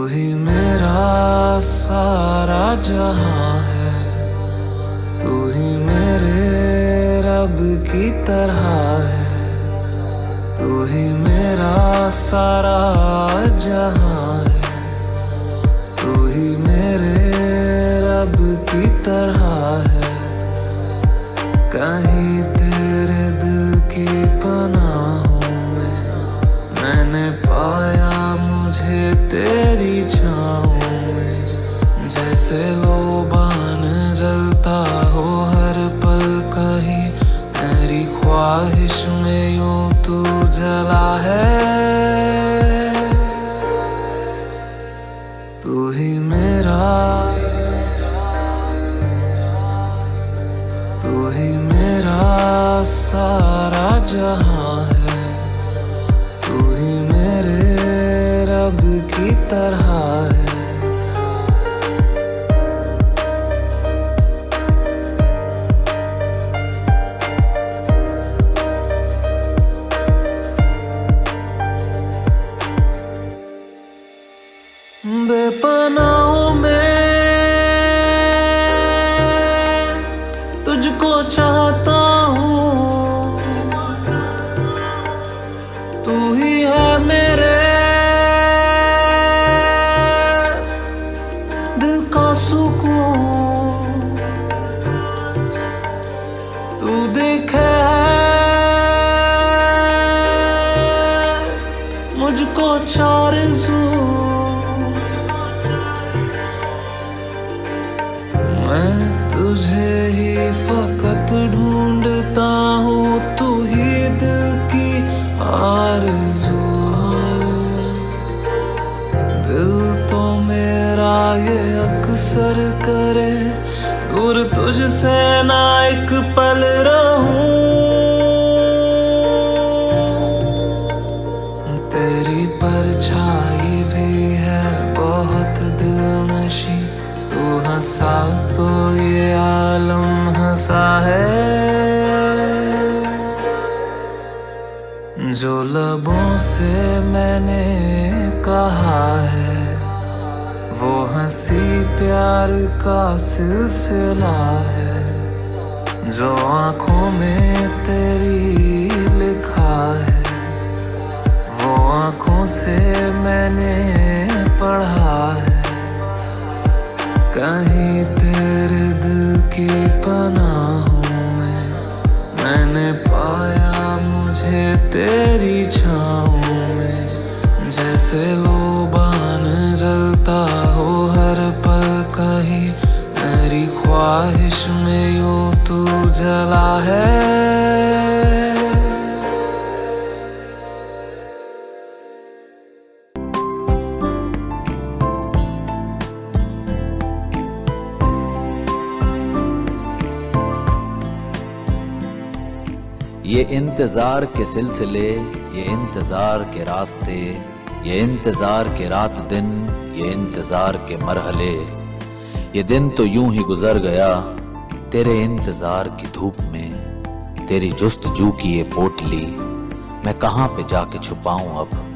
ही मेरा सारा जहां है, तू ही मेरे रब की तरह है। तू ही मेरा सारा जहां है, तू ही मेरे रब की तरह है। कहीं तेरे दिल की पनाहों में मैंने पाया मुझे तेरी छाँव में। जैसे लोबान जलता हो हर पल कहीं, मेरी ख्वाहिश में यूं तू जला है। तू ही मेरा, तू ही मेरा सारा जहां है, तू ही मेरे रब की तरह है। बेपनाहों में तुझको चाहता हूँ, तू ही है मेरे दिल का सुकून। तू देखे मुझको चार जू, मैं तुझे ही फकत ढूंढता हूँ, तू ही दिल की आरज़ू। दिल तो मेरा ये अक्सर करे, दूर तुझसे ना एक पल रहूं। तेरी परछाई भी है बहुत दिलनशी, तू हंसा तो ये आलम हंसा है। जो लबों से मैंने कहा है, वो हंसी प्यार का सिलसिला है। जो आँखों में तेरी लिखा है, वो आँखों से मैंने पढ़ा है। कहीं तेरे दिल की पनाहों में मैंने पाया मुझे तेरी छाँव में। जैसे लोबान जलता हो हर पल कहीं, मेरी ख्वाहिश में यूं तू जला है। ये इंतज़ार के सिलसिले, ये इंतज़ार के रास्ते, ये इंतज़ार के रात दिन, ये इंतज़ार के मरहले। ये दिन तो यूं ही गुजर गया तेरे इंतज़ार की धूप में। तेरी जुस्तजू की ये पोटली मैं कहाँ पे जाके छुपाऊं अब।